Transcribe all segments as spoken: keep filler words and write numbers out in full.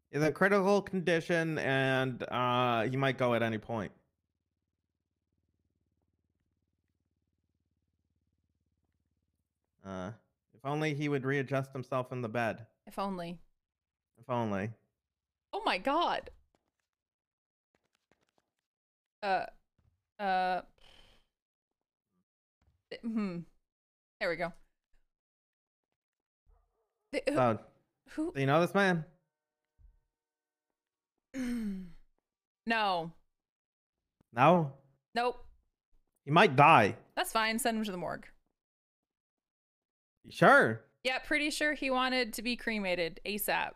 He's in critical condition, and uh, he might go at any point. Uh, if only he would readjust himself in the bed. If only. If only. Oh my god. Uh, uh. Hmm. There we go. The, who? So, who? do you know this man? No. No? Nope. He might die. That's fine. Send him to the morgue. Sure. Yeah, pretty sure he wanted to be cremated ASAP.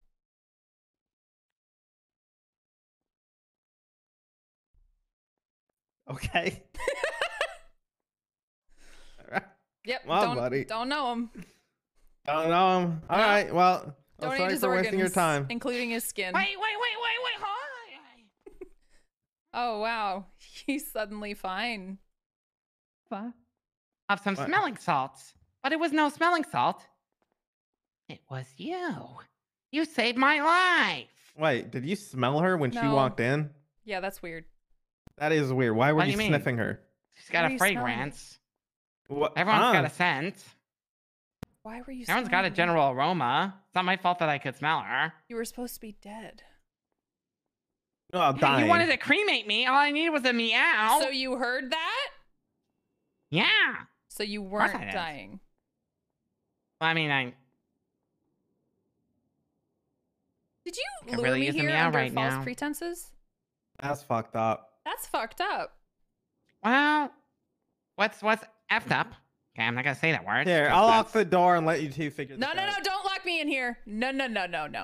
Okay. Yep. Well, don't, buddy. Don't know him. Don't know him. All No. right. Well, I'm Donate sorry his for organs, wasting your time. including his skin. Wait, wait, wait, wait, wait, hold Oh wow, he's suddenly fine. on. Of some What? smelling salts, but it was no smelling salt. It was you. You saved my life. Wait, did you smell her when she No. walked in? Yeah, that's weird. That is weird. Why were What do you, you mean? sniffing her? She's got What are a you smelling? fragrance. What? Everyone's got Ah. a scent. Why were you? Everyone's got a smelling? general aroma. It's not my fault that I could smell her. You were supposed to be dead. No, I'm Hey, dying. you wanted to cremate me. All I needed was a meow. So you heard that? yeah. So you course I weren't did. dying. Well, I mean, I Did you Could lure really me use a here meow under right false now. pretenses? That's fucked up. That's fucked up. well, what's what's effed up? Okay, I'm not gonna say that word. Here, 'cause I'll lock that's- the door and let you two figure this No, no, out. no! Don't lock me in here. No, no, no, no, no.